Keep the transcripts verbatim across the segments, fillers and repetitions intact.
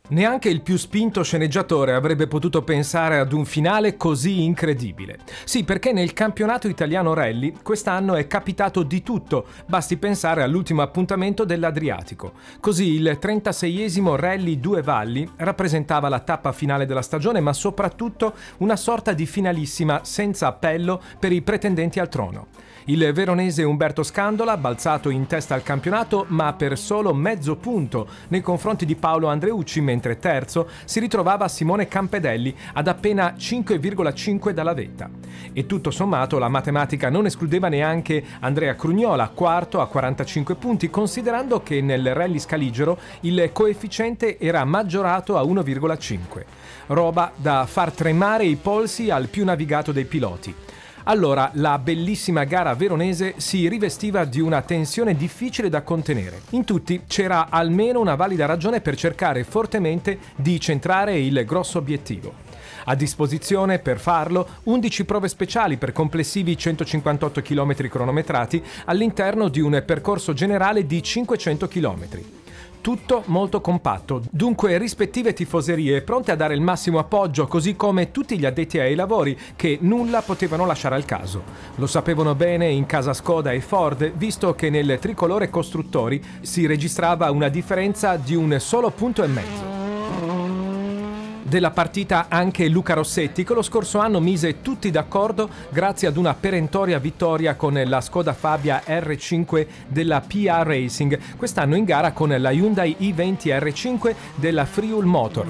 Neanche il più spinto sceneggiatore avrebbe potuto pensare ad un finale così incredibile. Sì, perché nel campionato italiano rally quest'anno è capitato di tutto, basti pensare all'ultimo appuntamento dell'Adriatico. Così il trentaseiesimo Rally Due Valli rappresentava la tappa finale della stagione, ma soprattutto una sorta di finalissima senza appello per i pretendenti al trono. Il veronese Umberto Scandola, balzato in testa al campionato, ma per solo mezzo punto nei confronti di Paolo Andreucci, mentre terzo si ritrovava Simone Campedelli ad appena cinque virgola cinque dalla vetta. E tutto sommato la matematica non escludeva neanche Andrea Crugnola, quarto a quarantacinque punti, considerando che nel rally scaligero il coefficiente era maggiorato a uno virgola cinque. Roba da far tremare i polsi al più navigato dei piloti. Allora, la bellissima gara veronese si rivestiva di una tensione difficile da contenere. In tutti c'era almeno una valida ragione per cercare fortemente di centrare il grosso obiettivo. A disposizione per farlo undici prove speciali per complessivi centocinquantotto chilometri cronometrati all'interno di un percorso generale di cinquecento chilometri. Tutto molto compatto, dunque rispettive tifoserie pronte a dare il massimo appoggio, così come tutti gli addetti ai lavori che nulla potevano lasciare al caso. Lo sapevano bene in casa Skoda e Ford, visto che nel tricolore costruttori si registrava una differenza di un solo punto e mezzo. Della partita anche Luca Rossetti, che lo scorso anno mise tutti d'accordo grazie ad una perentoria vittoria con la Skoda Fabia R cinque della P A Racing, quest'anno in gara con la Hyundai i venti R cinque della Friul Motor.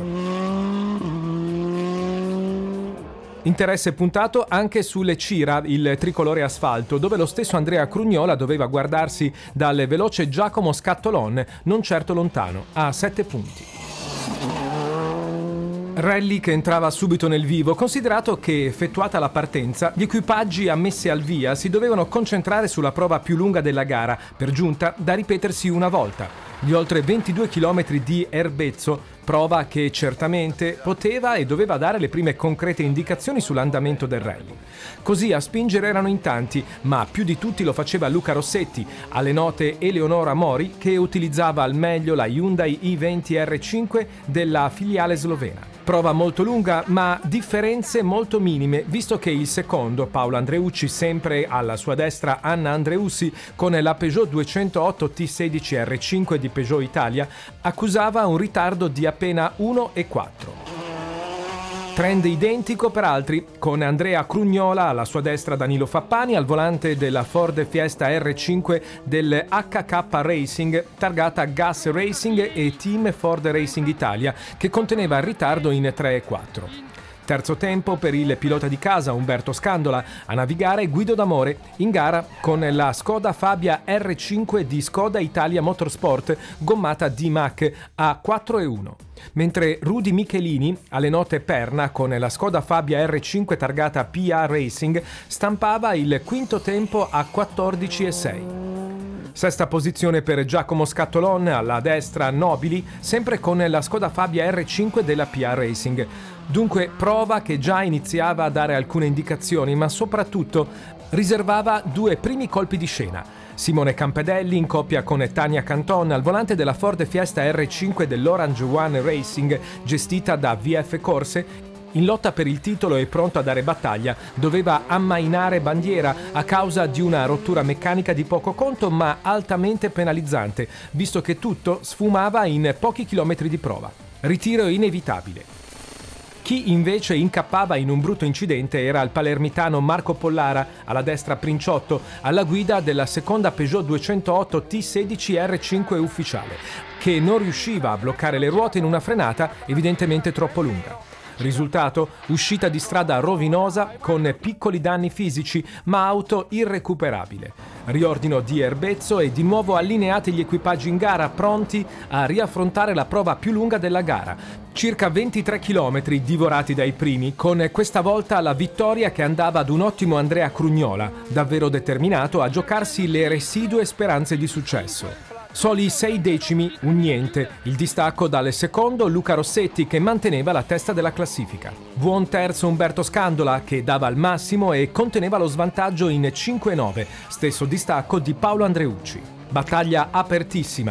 Interesse puntato anche sulle Cira, il tricolore asfalto, dove lo stesso Andrea Crugnola doveva guardarsi dal veloce Giacomo Scattolon, non certo lontano, a sette punti. Rally che entrava subito nel vivo, considerato che, effettuata la partenza, gli equipaggi ammessi al via si dovevano concentrare sulla prova più lunga della gara, per giunta da ripetersi una volta, gli oltre ventidue chilometri di Erbezzo, prova che certamente poteva e doveva dare le prime concrete indicazioni sull'andamento del rally. Così a spingere erano in tanti, ma più di tutti lo faceva Luca Rossetti, alle note Eleonora Mori, che utilizzava al meglio la Hyundai i venti R cinque della filiale slovena. Prova molto lunga, ma differenze molto minime, visto che il secondo, Paolo Andreucci, sempre alla sua destra Anna Andreussi, con la Peugeot duecentootto T sedici R cinque di Peugeot Italia, accusava un ritardo di appena uno virgola quattro. Trend identico per altri, con Andrea Crugnola alla sua destra Danilo Fappani al volante della Ford Fiesta R cinque del H K Racing, targata Gas Racing e Team Ford Racing Italia, che conteneva il ritardo in tre virgola quattro. Terzo tempo per il pilota di casa Umberto Scandola, a navigare Guido D'Amore, in gara con la Skoda Fabia R cinque di Skoda Italia Motorsport, gommata D-Mac a quattro virgola uno. Mentre Rudy Michelini, alle note Perna, con la Skoda Fabia R cinque targata P A Racing, stampava il quinto tempo a quattordici virgola sei. Sesta posizione per Giacomo Scattolon, alla destra Nobili, sempre con la Skoda Fabia R cinque della P A Racing. Dunque prova che già iniziava a dare alcune indicazioni, ma soprattutto riservava due primi colpi di scena. Simone Campedelli in coppia con Tania Canton al volante della Ford Fiesta R cinque dell'Orange One Racing, gestita da V F Corse, in lotta per il titolo e pronto a dare battaglia, doveva ammainare bandiera a causa di una rottura meccanica di poco conto ma altamente penalizzante, visto che tutto sfumava in pochi chilometri di prova. Ritiro inevitabile. Chi invece incappava in un brutto incidente era il palermitano Marco Pollara, alla destra Princiotto, alla guida della seconda Peugeot duecentootto T sedici R cinque ufficiale, che non riusciva a bloccare le ruote in una frenata evidentemente troppo lunga. Risultato: uscita di strada rovinosa con piccoli danni fisici, ma auto irrecuperabile. Riordino di Erbezzo e di nuovo allineati gli equipaggi in gara, pronti a riaffrontare la prova più lunga della gara. Circa ventitré chilometri divorati dai primi, con questa volta la vittoria che andava ad un ottimo Andrea Crugnola, davvero determinato a giocarsi le residue speranze di successo. Soli sei decimi, un niente, il distacco dal secondo Luca Rossetti, che manteneva la testa della classifica. Buon terzo Umberto Scandola, che dava il massimo e conteneva lo svantaggio in cinque virgola nove, stesso distacco di Paolo Andreucci. Battaglia apertissima.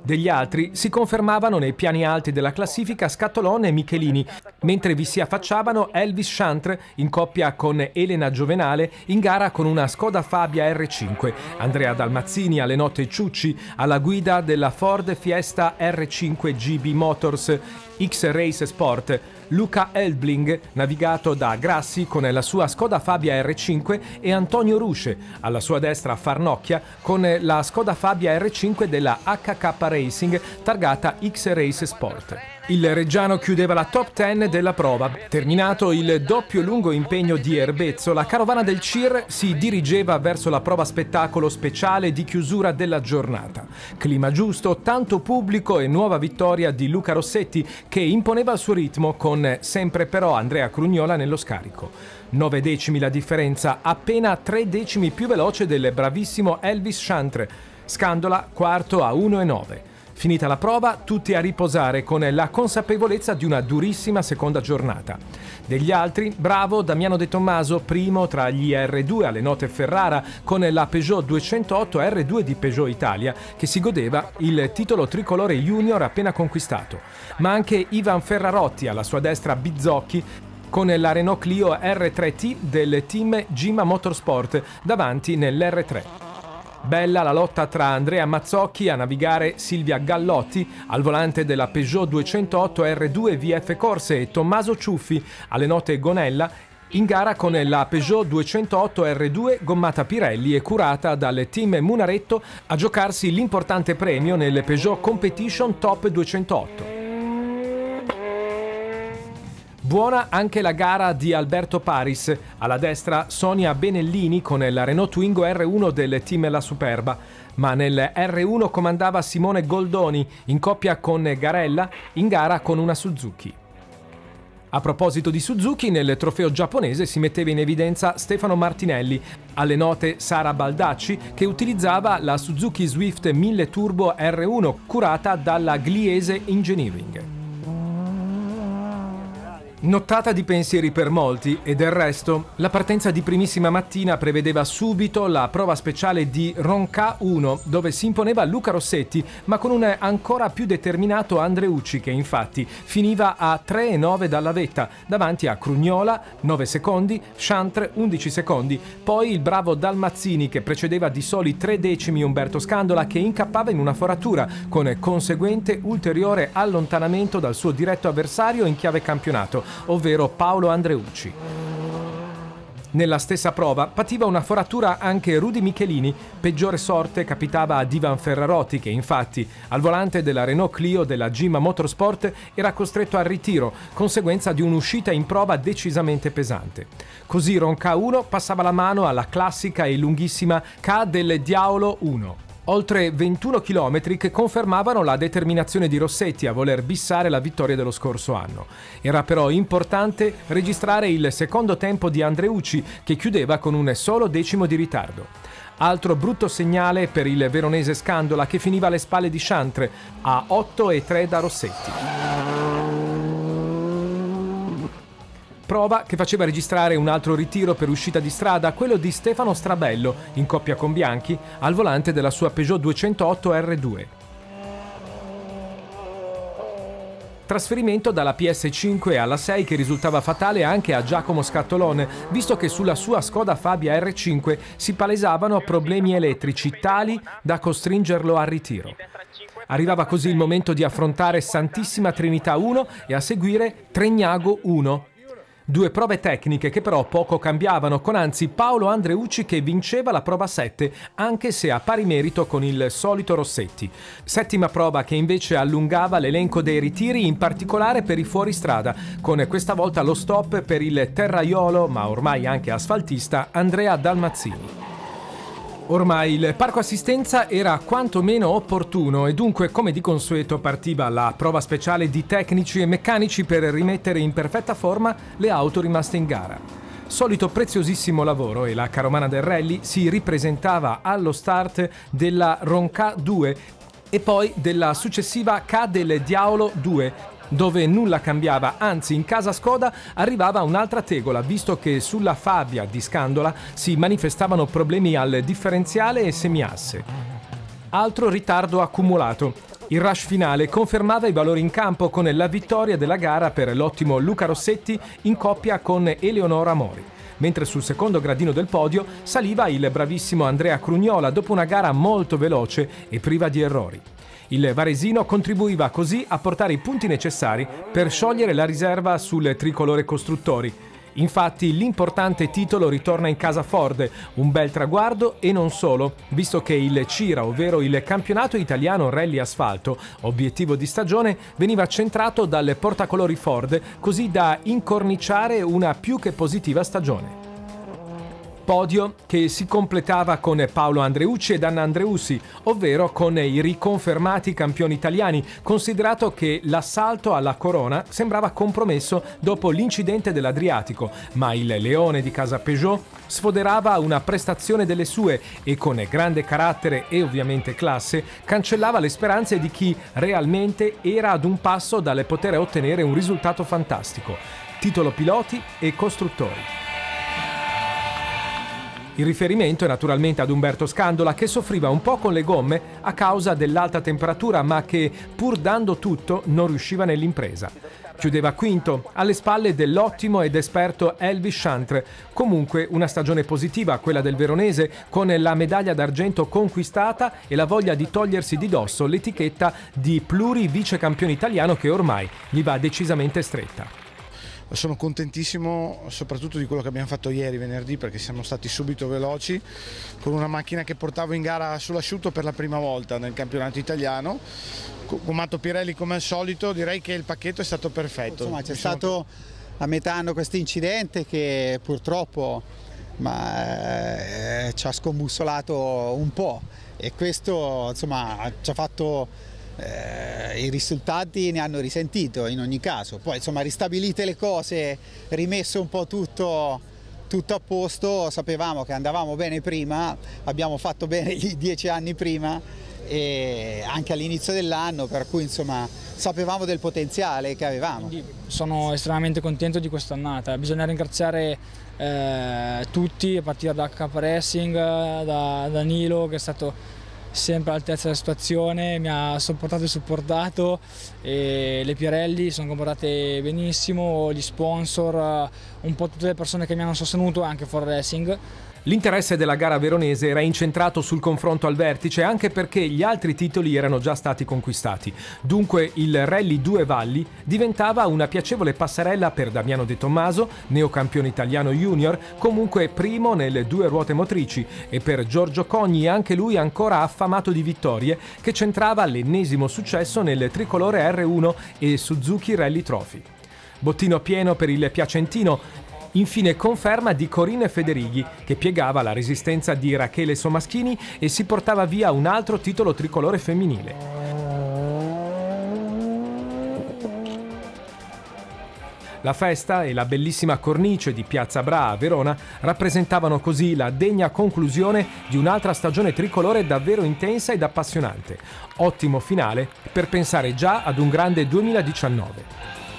Degli altri si confermavano nei piani alti della classifica Scatolone e Michelini, mentre vi si affacciavano Elvis Chantre in coppia con Elena Giovenale in gara con una Skoda Fabia R cinque, Andrea Dalmazzini alle note Ciucci alla guida della Ford Fiesta R cinque G B Motors X-Race Sport, Luca Elbling navigato da Grassi con la sua Skoda Fabia R cinque e Antonio Rusce alla sua destra Farnocchia con la Skoda Fabia R cinque della H K Racing targata X-Race Sport. Il reggiano chiudeva la top dieci della prova. Terminato il doppio lungo impegno di Erbezzo, la carovana del C I R si dirigeva verso la prova spettacolo speciale di chiusura della giornata. Clima giusto, tanto pubblico e nuova vittoria di Luca Rossetti che imponeva il suo ritmo con sempre però Andrea Crugnola nello scarico. Nove decimi la differenza, appena tre decimi più veloce del bravissimo Elvis Chantre. Scandola quarto a uno e nove. Finita la prova, tutti a riposare con la consapevolezza di una durissima seconda giornata. Degli altri, bravo Damiano De Tommaso, primo tra gli R due alle note Ferrara con la Peugeot duecentotto R due di Peugeot Italia che si godeva il titolo tricolore junior appena conquistato. Ma anche Ivan Ferrarotti alla sua destra Bizzocchi con la Renault Clio R tre T del team Gima Motorsport davanti nell'R tre. Bella la lotta tra Andrea Mazzocchi a navigare Silvia Gallotti al volante della Peugeot duecentotto R due V F Corse e Tommaso Ciuffi alle note Gonella in gara con la Peugeot duecentotto R due gommata Pirelli e curata dal team Munaretto a giocarsi l'importante premio nelle Peugeot Competition Top duecentotto. Buona anche la gara di Alberto Paris, alla destra Sonia Benellini con la Renault Twingo R uno del team La Superba, ma nel R uno comandava Simone Goldoni in coppia con Garella in gara con una Suzuki. A proposito di Suzuki, nel trofeo giapponese si metteva in evidenza Stefano Martinelli, alle note Sara Baldacci, che utilizzava la Suzuki Swift mille Turbo R uno curata dalla Gliese Engineering. Nottata di pensieri per molti e del resto, la partenza di primissima mattina prevedeva subito la prova speciale di Ronca uno, dove si imponeva Luca Rossetti, ma con un ancora più determinato Andreucci che infatti finiva a tre e nove dalla vetta, davanti a Crugnola nove secondi, Chantre undici secondi, poi il bravo Dalmazzini che precedeva di soli tre decimi Umberto Scandola che incappava in una foratura, con conseguente ulteriore allontanamento dal suo diretto avversario in chiave campionato, ovvero Paolo Andreucci. Nella stessa prova pativa una foratura anche Rudy Michelini, peggiore sorte capitava ad Ivan Ferrarotti che infatti al volante della Renault Clio della Gima Motorsport era costretto al ritiro, conseguenza di un'uscita in prova decisamente pesante. Così Ronca uno passava la mano alla classica e lunghissima K del Diavolo uno. Oltre ventuno chilometri che confermavano la determinazione di Rossetti a voler bissare la vittoria dello scorso anno. Era però importante registrare il secondo tempo di Andreucci che chiudeva con un solo decimo di ritardo. Altro brutto segnale per il veronese Scandola che finiva alle spalle di Chantre a otto e tre da Rossetti. Prova che faceva registrare un altro ritiro per uscita di strada, quello di Stefano Strabello, in coppia con Bianchi, al volante della sua Peugeot duecentotto R due. Trasferimento dalla P S cinque alla sei che risultava fatale anche a Giacomo Scattolone, visto che sulla sua Skoda Fabia R cinque si palesavano problemi elettrici tali da costringerlo al ritiro. Arrivava così il momento di affrontare Santissima Trinità uno e a seguire Tregnago uno. Due prove tecniche che però poco cambiavano, con anzi Paolo Andreucci che vinceva la prova sette, anche se a pari merito con il solito Rossetti. Settima prova che invece allungava l'elenco dei ritiri, in particolare per i fuoristrada, con questa volta lo stop per il terraiolo, ma ormai anche asfaltista, Andrea Dalmazzini. Ormai il parco assistenza era quantomeno opportuno e dunque, come di consueto, partiva la prova speciale di tecnici e meccanici per rimettere in perfetta forma le auto rimaste in gara. Solito preziosissimo lavoro e la caromana del rally si ripresentava allo start della Ronca due e poi della successiva K del Diavolo due, dove nulla cambiava, anzi in casa Skoda arrivava un'altra tegola, visto che sulla Fabia di Scandola si manifestavano problemi al differenziale e semiasse. Altro ritardo accumulato. Il rush finale confermava i valori in campo con la vittoria della gara per l'ottimo Luca Rossetti in coppia con Eleonora Mori, mentre sul secondo gradino del podio saliva il bravissimo Andrea Crugnola dopo una gara molto veloce e priva di errori. Il varesino contribuiva così a portare i punti necessari per sciogliere la riserva sul tricolore costruttori. Infatti l'importante titolo ritorna in casa Ford, un bel traguardo e non solo, visto che il CIRA, ovvero il campionato italiano rally asfalto, obiettivo di stagione, veniva centrato dal portacolori Ford, così da incorniciare una più che positiva stagione. Podio che si completava con Paolo Andreucci ed Anna Andreussi, ovvero con i riconfermati campioni italiani, considerato che l'assalto alla corona sembrava compromesso dopo l'incidente dell'Adriatico, ma il leone di casa Peugeot sfoderava una prestazione delle sue e con grande carattere e ovviamente classe cancellava le speranze di chi realmente era ad un passo dal poter ottenere un risultato fantastico: titolo piloti e costruttori. Il riferimento è naturalmente ad Umberto Scandola, che soffriva un po' con le gomme a causa dell'alta temperatura, ma che, pur dando tutto, non riusciva nell'impresa. Chiudeva quinto, alle spalle dell'ottimo ed esperto Elvis Chantre. Comunque una stagione positiva, quella del veronese, con la medaglia d'argento conquistata e la voglia di togliersi di dosso l'etichetta di pluri-vicecampione italiano che ormai gli va decisamente stretta. Sono contentissimo soprattutto di quello che abbiamo fatto ieri, venerdì, perché siamo stati subito veloci con una macchina che portavo in gara sull'asciutto per la prima volta nel campionato italiano. Con Matto Pirelli come al solito, direi che il pacchetto è stato perfetto. Insomma, c'è stato a metà anno questo incidente che purtroppo ma, eh, ci ha scombussolato un po', e questo insomma ci ha fatto... Eh, i risultati ne hanno risentito in ogni caso. Poi insomma, ristabilite le cose, rimesso un po' tutto, tutto a posto, sapevamo che andavamo bene prima, abbiamo fatto bene i dieci anni prima e anche all'inizio dell'anno, per cui insomma sapevamo del potenziale che avevamo. Quindi sono estremamente contento di quest'annata. Bisogna ringraziare eh, tutti, a partire da K Racing, da Danilo, che è stato sempre all'altezza della situazione, mi ha sopportato e supportato, e le Pirelli sono comportate benissimo, gli sponsor, un po' tutte le persone che mi hanno sostenuto, anche For Racing. L'interesse della gara veronese era incentrato sul confronto al vertice, anche perché gli altri titoli erano già stati conquistati. Dunque il Rally Due Valli diventava una piacevole passerella per Damiano De Tommaso, neocampione italiano junior, comunque primo nelle due ruote motrici, e per Giorgio Cogni, anche lui ancora affamato di vittorie, che centrava l'ennesimo successo nel tricolore R uno e Suzuki Rally Trophy. Bottino pieno per il piacentino. Infine conferma di Corinne Federighi, che piegava la resistenza di Rachele Somaschini e si portava via un altro titolo tricolore femminile. La festa e la bellissima cornice di Piazza Bra a Verona rappresentavano così la degna conclusione di un'altra stagione tricolore davvero intensa ed appassionante. Ottimo finale per pensare già ad un grande duemiladiciannove.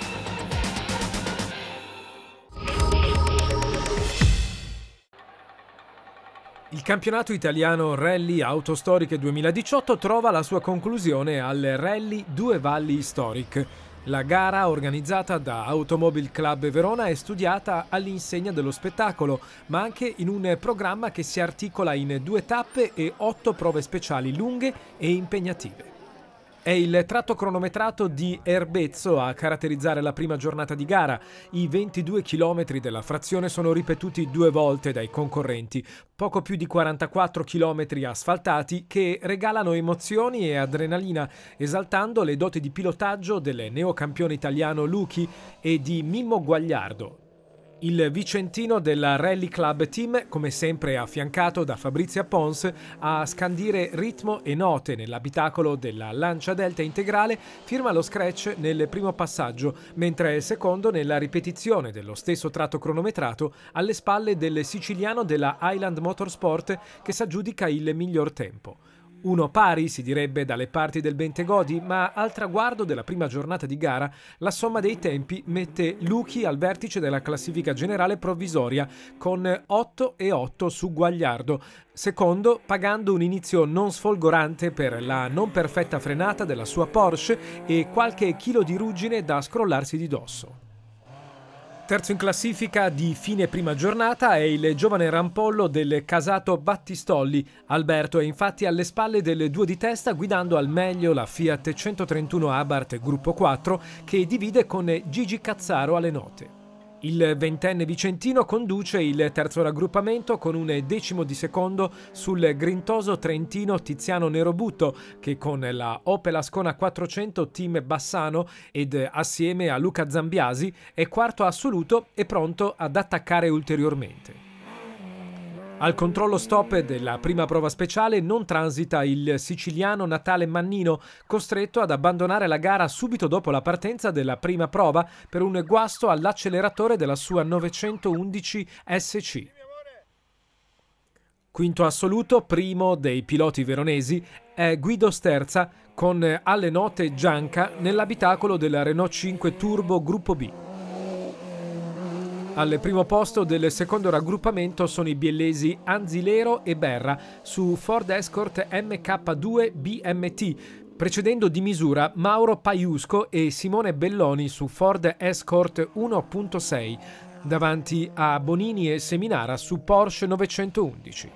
Il campionato italiano Rally Autostoriche duemiladiciotto trova la sua conclusione al Rally Due Valli Historic. La gara, organizzata da Automobile Club Verona, è studiata all'insegna dello spettacolo, ma anche in un programma che si articola in due tappe e otto prove speciali lunghe e impegnative. È il tratto cronometrato di Erbezzo a caratterizzare la prima giornata di gara. I ventidue chilometri della frazione sono ripetuti due volte dai concorrenti, poco più di quarantaquattro chilometri asfaltati che regalano emozioni e adrenalina, esaltando le doti di pilotaggio del neocampione italiano Luchi e di Mimmo Guagliardo. Il vicentino della Rally Club Team, come sempre affiancato da Fabrizia Pons, a scandire ritmo e note nell'abitacolo della Lancia Delta integrale, firma lo scratch nel primo passaggio, mentre secondo nella ripetizione dello stesso tratto cronometrato alle spalle del siciliano della Highland Motorsport, che s'aggiudica il miglior tempo. Uno pari, si direbbe dalle parti del Bentegodi, ma al traguardo della prima giornata di gara la somma dei tempi mette Luchi al vertice della classifica generale provvisoria con otto e otto su Guagliardo, secondo pagando un inizio non sfolgorante per la non perfetta frenata della sua Porsche e qualche chilo di ruggine da scrollarsi di dosso. Terzo in classifica di fine prima giornata è il giovane rampollo del casato Battistolli. Alberto è infatti alle spalle del duo di testa guidando al meglio la Fiat centotrentuno Abarth Gruppo quattro che divide con Gigi Cazzaro alle note. Il ventenne vicentino conduce il terzo raggruppamento con un decimo di secondo sul grintoso trentino Tiziano Nerobutto che con la Opel Ascona quattrocento Team Bassano ed assieme a Luca Zambiasi è quarto assoluto e pronto ad attaccare ulteriormente. Al controllo stop della prima prova speciale non transita il siciliano Natale Mannino, costretto ad abbandonare la gara subito dopo la partenza della prima prova per un guasto all'acceleratore della sua novecentoundici S C. Quinto assoluto, primo dei piloti veronesi, è Guido Sterza con alle note Gianca nell'abitacolo della Renault cinque Turbo Gruppo B. Al primo posto del secondo raggruppamento sono i biellesi Anzilero e Berra su Ford Escort M K due B M T, precedendo di misura Mauro Paiusco e Simone Belloni su Ford Escort uno punto sei, davanti a Bonini e Seminara su Porsche novecentoundici.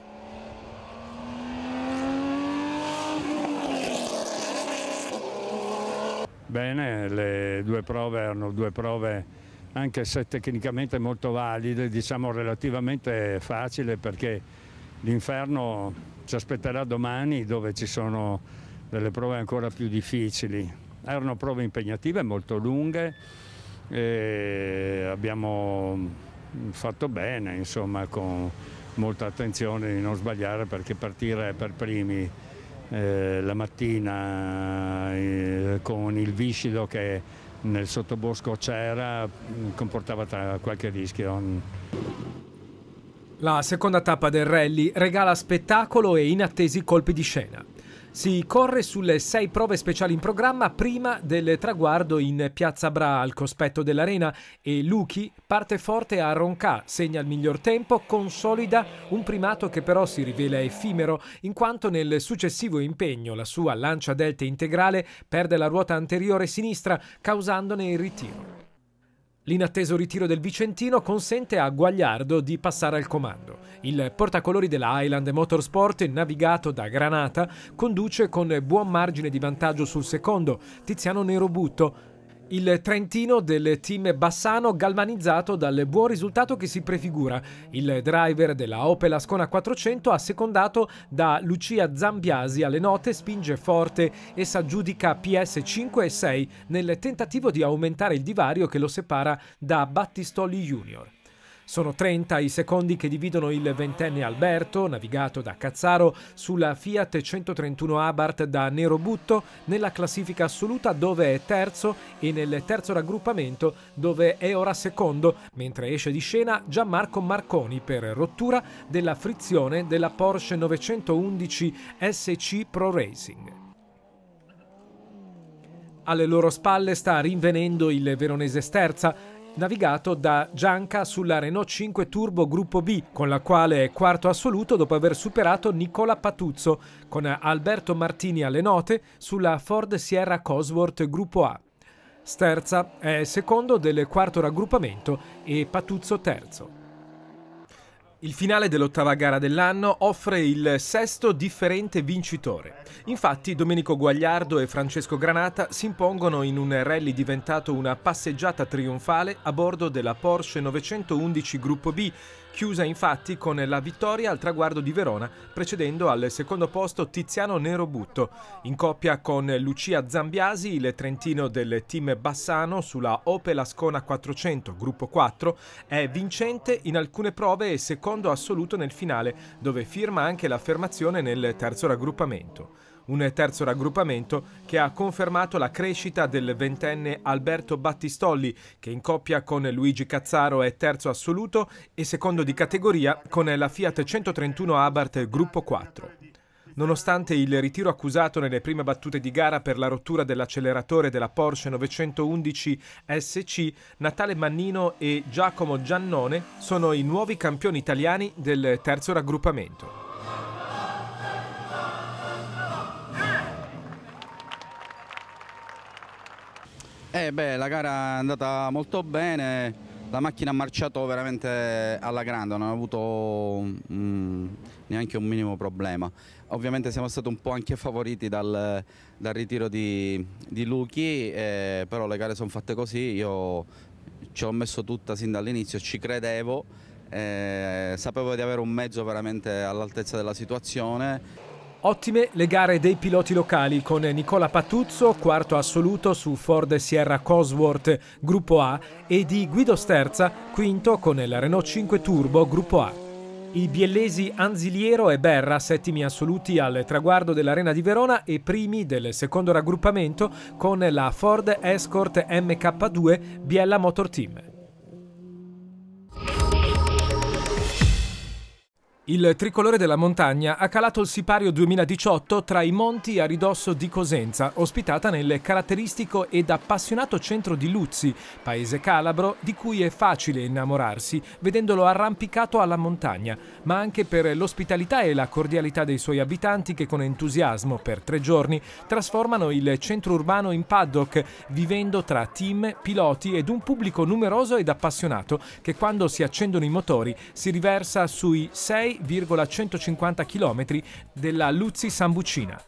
Bene, le due prove erano due prove anche se tecnicamente molto valide, diciamo relativamente facile, perché l'inferno ci aspetterà domani dove ci sono delle prove ancora più difficili. Erano prove impegnative, molto lunghe e abbiamo fatto bene, insomma, con molta attenzione di non sbagliare, perché partire per primi eh, la mattina eh, con il viscido che nel sottobosco c'era comportava qualche rischio. La seconda tappa del rally regala spettacolo e inattesi colpi di scena. Si corre sulle sei prove speciali in programma prima del traguardo in Piazza Bra al cospetto dell'arena e Luchi parte forte a Roncà, segna il miglior tempo, consolida un primato che però si rivela effimero in quanto nel successivo impegno la sua Lancia Delte integrale perde la ruota anteriore sinistra causandone il ritiro. L'inatteso ritiro del vicentino consente a Guagliardo di passare al comando. Il portacolori della Highland Motorsport, navigato da Granata, conduce con buon margine di vantaggio sul secondo, Tiziano Nerobutto. Il trentino del team Bassano galvanizzato dal buon risultato che si prefigura. Il driver della Opel Ascona quattrocento, assecondato da Lucia Zambiasi alle note, spinge forte e s'aggiudica P S cinque e sei nel tentativo di aumentare il divario che lo separa da Battistolli Junior. Sono trenta i secondi che dividono il ventenne Alberto, navigato da Cazzaro, sulla Fiat centotrentuno Abarth da Nerobutto, nella classifica assoluta dove è terzo e nel terzo raggruppamento dove è ora secondo, mentre esce di scena Gianmarco Marconi per rottura della frizione della Porsche novecentoundici S C Pro Racing. Alle loro spalle sta rinvenendo il veronese Sterza, navigato da Gianca sulla Renault cinque Turbo Gruppo B, con la quale è quarto assoluto dopo aver superato Nicola Patuzzo, con Alberto Martini alle note sulla Ford Sierra Cosworth Gruppo A. Sterza è secondo del quarto raggruppamento e Patuzzo terzo. Il finale dell'ottava gara dell'anno offre il sesto differente vincitore. Infatti Domenico Guagliardo e Francesco Granata si impongono in un rally diventato una passeggiata trionfale a bordo della Porsche novecentoundici Gruppo B, chiusa infatti con la vittoria al traguardo di Verona, precedendo al secondo posto Tiziano Nerobutto. In coppia con Lucia Zambiasi, il trentino del team Bassano sulla Opel Ascona quattrocento Gruppo quattro, è vincente in alcune prove e secondo assoluto nel finale, dove firma anche l'affermazione nel terzo raggruppamento. Un terzo raggruppamento che ha confermato la crescita del ventenne Alberto Battistolli, che in coppia con Luigi Cazzaro è terzo assoluto e secondo di categoria con la Fiat centotrentuno Abarth Gruppo quattro. Nonostante il ritiro accusato nelle prime battute di gara per la rottura dell'acceleratore della Porsche novecentoundici S C, Natale Mannino e Giacomo Giannone sono i nuovi campioni italiani del terzo raggruppamento. Eh beh, la gara è andata molto bene, la macchina ha marciato veramente alla grande, non ha avuto mm, neanche un minimo problema. Ovviamente siamo stati un po' anche favoriti dal, dal ritiro di, di Luchi, eh, però le gare sono fatte così, io ci ho messo tutta sin dall'inizio, ci credevo, eh, sapevo di avere un mezzo veramente all'altezza della situazione. Ottime le gare dei piloti locali con Nicola Patuzzo, quarto assoluto su Ford Sierra Cosworth Gruppo A, e di Guido Sterza, quinto con la Renault cinque Turbo Gruppo A. I biellesi Anziliero e Berra, settimi assoluti al traguardo dell'Arena di Verona e primi del secondo raggruppamento con la Ford Escort M K due Biella Motor Team. Il tricolore della montagna ha calato il sipario duemiladiciotto tra i monti a ridosso di Cosenza, ospitata nel caratteristico ed appassionato centro di Luzzi, paese calabro di cui è facile innamorarsi vedendolo arrampicato alla montagna, ma anche per l'ospitalità e la cordialità dei suoi abitanti che con entusiasmo per tre giorni trasformano il centro urbano in paddock, vivendo tra team, piloti ed un pubblico numeroso ed appassionato che quando si accendono i motori si riversa sui sei virgola centocinquanta chilometri della Luzzi Sambucina.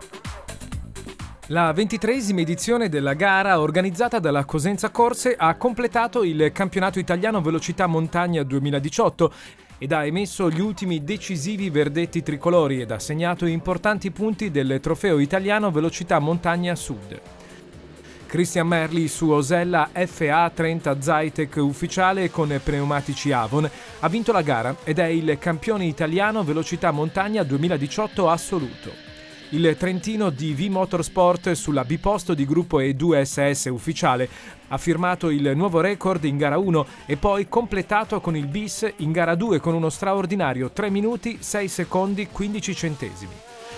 La ventitreesima edizione della gara organizzata dalla Cosenza Corse ha completato il campionato italiano Velocità Montagna duemiladiciotto ed ha emesso gli ultimi decisivi verdetti tricolori ed ha segnato importanti punti del trofeo italiano Velocità Montagna Sud. Christian Merli su Osella F A trenta Zytek ufficiale con pneumatici Avon ha vinto la gara ed è il campione italiano Velocità Montagna duemiladiciotto assoluto. Il trentino di V Motorsport sulla biposto di gruppo E due S S ufficiale ha firmato il nuovo record in gara uno e poi completato con il bis in gara due con uno straordinario tre minuti sei secondi quindici centesimi.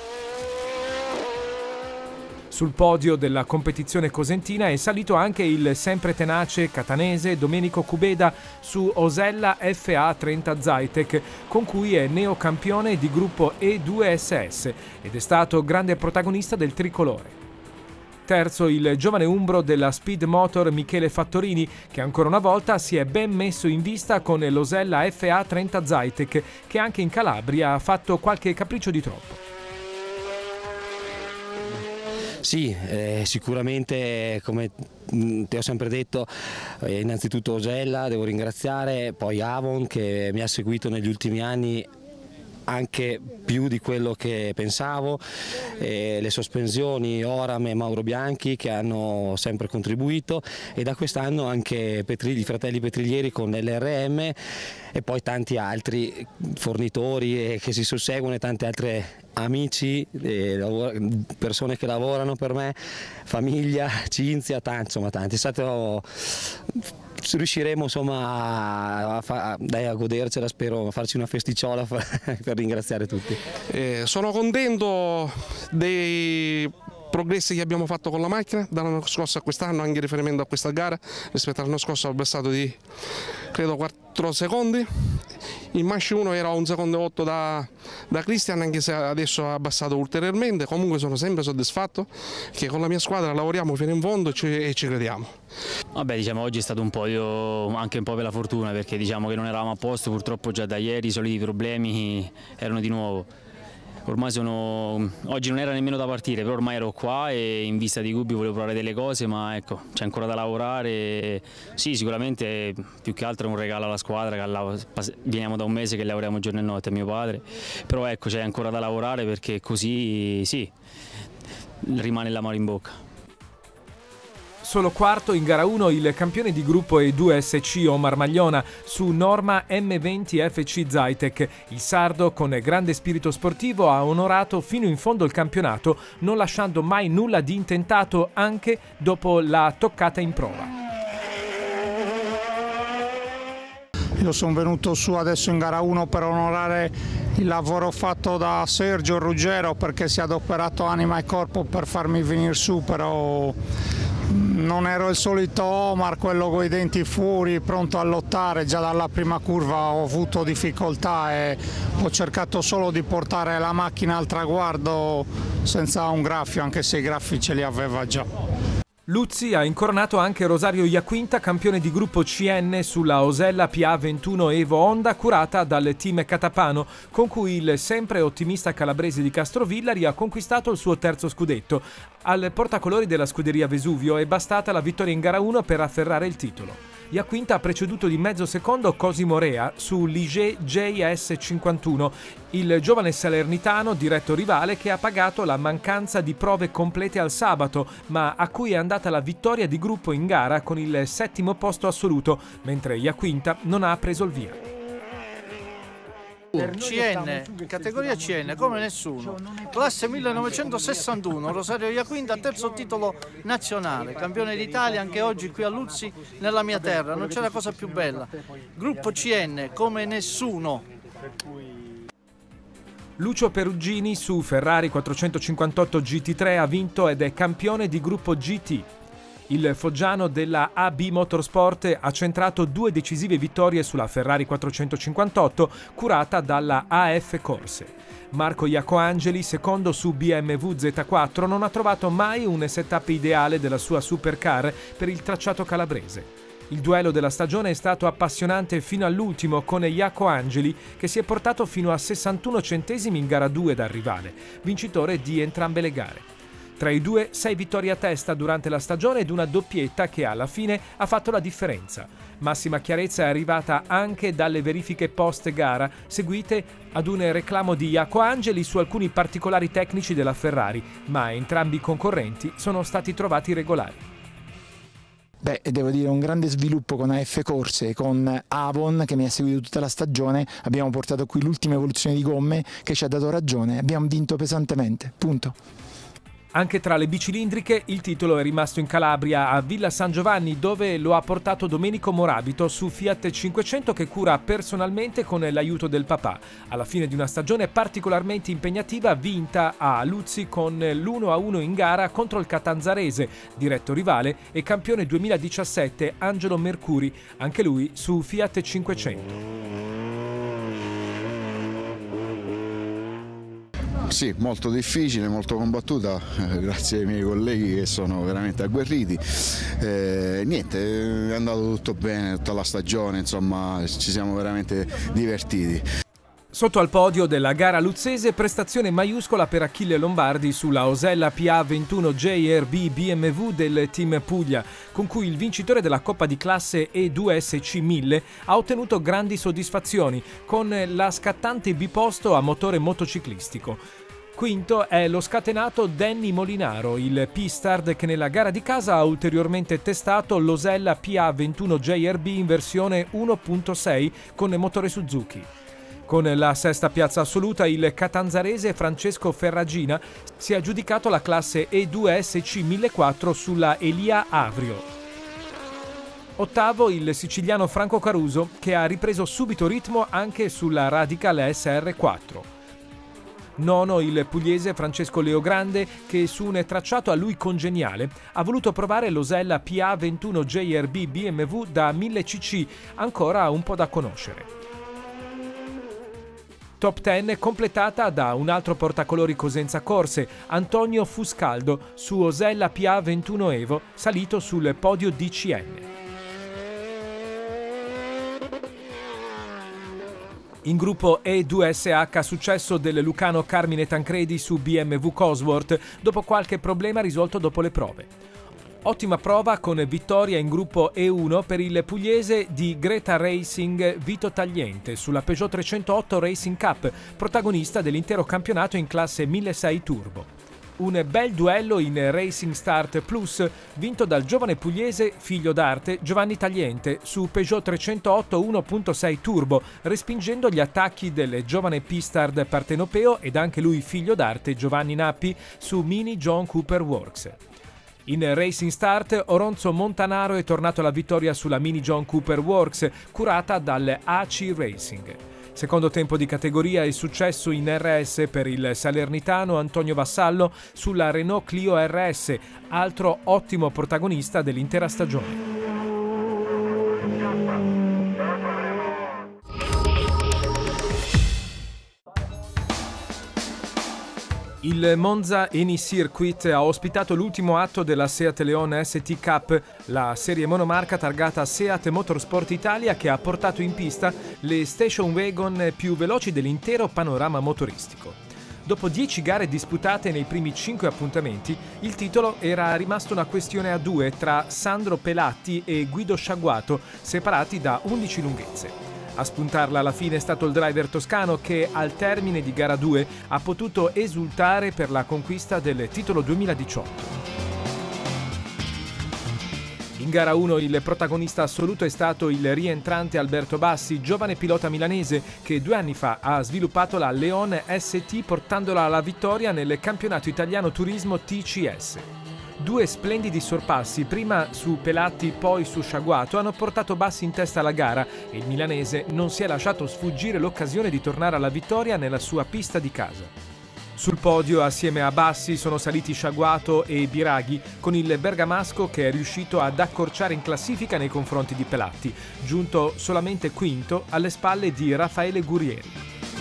Sul podio della competizione cosentina è salito anche il sempre tenace catanese Domenico Cubeda su Osella F A trenta Zytek, con cui è neocampione di gruppo E due S S ed è stato grande protagonista del tricolore. Terzo il giovane umbro della Speed Motor Michele Fattorini, che ancora una volta si è ben messo in vista con l'Osella F A trenta Zytek, che anche in Calabria ha fatto qualche capriccio di troppo. Sì, eh, sicuramente come ti ho sempre detto, eh, innanzitutto Osella devo ringraziare, poi Avon che mi ha seguito negli ultimi anni anche più di quello che pensavo, eh, le sospensioni Oram e Mauro Bianchi che hanno sempre contribuito e da quest'anno anche Petri, i fratelli Petriglieri con l'L R M e poi tanti altri fornitori eh, che si susseguono e tante altre amici, eh, persone che lavorano per me, famiglia, Cinzia, tanti, insomma tanti. È stato, riusciremo insomma a, a, dai, a godercela, spero a farci una festicciola per ringraziare tutti. Eh, sono contento dei progressi che abbiamo fatto con la macchina dall'anno scorso a quest'anno, anche in riferimento a questa gara. Rispetto all'anno scorso ho abbassato di credo quattro secondi, in Masci uno era un secondo e otto da, da Christian, anche se adesso ha abbassato ulteriormente. Comunque sono sempre soddisfatto che con la mia squadra lavoriamo fino in fondo e ci, e ci crediamo. Vabbè, diciamo oggi è stato un podio anche un po' per la fortuna, perché diciamo che non eravamo a posto, purtroppo già da ieri i soliti problemi erano di nuovo. Ormai sono, oggi non era nemmeno da partire, però ormai ero qua e in vista di Gubbio volevo provare delle cose, ma ecco, c'è ancora da lavorare. Sì, sicuramente più che altro è un regalo alla squadra, che veniamo da un mese che lavoriamo giorno e notte a mio padre, però ecco, c'è ancora da lavorare perché così sì, rimane l'amore in bocca. Solo quarto in gara uno il campione di gruppo E due S C Omar Magliona su Norma M venti F C Zytek. Il sardo con grande spirito sportivo ha onorato fino in fondo il campionato, non lasciando mai nulla di intentato anche dopo la toccata in prova. Io sono venuto su adesso in gara uno per onorare il lavoro fatto da Sergio Ruggero, perché si è adoperato anima e corpo per farmi venire su, però non ero il solito Omar, quello con i denti fuori, pronto a lottare. Già dalla prima curva ho avuto difficoltà e ho cercato solo di portare la macchina al traguardo senza un graffio, anche se i graffi ce li aveva già. Luzzi ha incoronato anche Rosario Iaquinta, campione di gruppo C N sulla Osella P A ventuno Evo Honda curata dal team Catapano, con cui il sempre ottimista calabrese di Castrovillari ha conquistato il suo terzo scudetto. Al portacolori della scuderia Vesuvio è bastata la vittoria in gara uno per afferrare il titolo. Iaquinta ha preceduto di mezzo secondo Cosimo Rea su Ligier J S cinquantuno, il giovane salernitano diretto rivale che ha pagato la mancanza di prove complete al sabato, ma a cui è andata la vittoria di gruppo in gara con il settimo posto assoluto, mentre Iaquinta non ha preso il via. C N, categoria C N come nessuno, classe millenovecentosessantuno, Rosario Iaquinta, terzo titolo nazionale, campione d'Italia anche oggi qui a Luzzi, nella mia terra, non c'è la cosa più bella. Gruppo C N come nessuno. Lucio Perugini su Ferrari quattrocentocinquantotto G T tre ha vinto ed è campione di gruppo G T. Il foggiano della A B Motorsport ha centrato due decisive vittorie sulla Ferrari quattrocentocinquantotto curata dalla A F Corse. Marco Iacoangeli, secondo su B M W Z quattro, non ha trovato mai un setup ideale della sua supercar per il tracciato calabrese. Il duello della stagione è stato appassionante fino all'ultimo, con Iacoangeli che si è portato fino a sessantuno centesimi in gara due dal rivale, vincitore di entrambe le gare. Tra i due, sei vittorie a testa durante la stagione ed una doppietta che alla fine ha fatto la differenza. Massima chiarezza è arrivata anche dalle verifiche post-gara, seguite ad un reclamo di Iacoangeli su alcuni particolari tecnici della Ferrari, ma entrambi i concorrenti sono stati trovati regolari. Beh, devo dire un grande sviluppo con A F Corse, con Avon che mi ha seguito tutta la stagione, abbiamo portato qui l'ultima evoluzione di gomme che ci ha dato ragione, abbiamo vinto pesantemente, punto. Anche tra le bicilindriche il titolo è rimasto in Calabria, a Villa San Giovanni, dove lo ha portato Domenico Morabito su Fiat cinquecento che cura personalmente con l'aiuto del papà. Alla fine di una stagione particolarmente impegnativa, vinta a Luzzi con l'uno a uno in gara contro il Catanzarese, diretto rivale, e campione duemiladiciassette Angelo Mercuri, anche lui su Fiat cinquecento. Sì, molto difficile, molto combattuta, eh, grazie ai miei colleghi che sono veramente agguerriti. Eh, niente, è andato tutto bene, tutta la stagione, insomma ci siamo veramente divertiti. Sotto al podio della gara luzzese, prestazione maiuscola per Achille Lombardi sulla Osella P A ventuno J R B B M W del team Puglia, con cui il vincitore della Coppa di classe E due S C mille ha ottenuto grandi soddisfazioni con la scattante biposto a motore motociclistico. Quinto è lo scatenato Danny Molinaro, il Pistard che nella gara di casa ha ulteriormente testato l'Osella P A ventuno J R B in versione uno punto sei con motore Suzuki. Con la sesta piazza assoluta il catanzarese Francesco Ferragina si è aggiudicato la classe E due S C millequattrocento sulla Elia Avrio. Ottavo il siciliano Franco Caruso che ha ripreso subito ritmo anche sulla Radical S R quattro. Nono il pugliese Francesco Leogrande che su un tracciato a lui congeniale ha voluto provare l'Osella P A ventuno J R B B M W da mille cc, ancora un po' da conoscere. Top dieci completata da un altro portacolori Cosenza Corse, Antonio Fuscaldo, su Osella P A ventuno Evo, salito sul podio D C N. In gruppo E due S H successo del lucano Carmine Tancredi su B M W Cosworth, dopo qualche problema risolto dopo le prove. Ottima prova con vittoria in gruppo E uno per il pugliese di Greta Racing Vito Tagliente sulla Peugeot trecentootto Racing Cup, protagonista dell'intero campionato in classe milleseicento Turbo. Un bel duello in Racing Start Plus vinto dal giovane pugliese figlio d'arte Giovanni Tagliente su Peugeot trecentootto uno punto sei Turbo, respingendo gli attacchi del giovane Pistard partenopeo ed anche lui figlio d'arte Giovanni Nappi su Mini John Cooper Works. In Racing Start, Oronzo Montanaro è tornato alla vittoria sulla Mini John Cooper Works, curata dal A C I Racing. Secondo tempo di categoria e successo in R S per il salernitano Antonio Vassallo sulla Renault Clio R S, altro ottimo protagonista dell'intera stagione. Il Monza Eni Circuit ha ospitato l'ultimo atto della Seat Leon S T Cup, la serie monomarca targata Seat Motorsport Italia che ha portato in pista le station wagon più veloci dell'intero panorama motoristico. Dopo dieci gare disputate nei primi cinque appuntamenti, il titolo era rimasto una questione a due tra Sandro Pelatti e Guido Sciaguato, separati da undici lunghezze. A spuntarla alla fine è stato il driver toscano che al termine di gara due ha potuto esultare per la conquista del titolo duemiladiciotto. In gara uno il protagonista assoluto è stato il rientrante Alberto Bassi, giovane pilota milanese che due anni fa ha sviluppato la Leon S T portandola alla vittoria nel campionato italiano turismo T C S. Due splendidi sorpassi, prima su Pelatti poi su Sciaguato, hanno portato Bassi in testa alla gara e il milanese non si è lasciato sfuggire l'occasione di tornare alla vittoria nella sua pista di casa. Sul podio assieme a Bassi sono saliti Sciaguato e Biraghi, con il bergamasco che è riuscito ad accorciare in classifica nei confronti di Pelatti, giunto solamente quinto alle spalle di Raffaele Gurieri.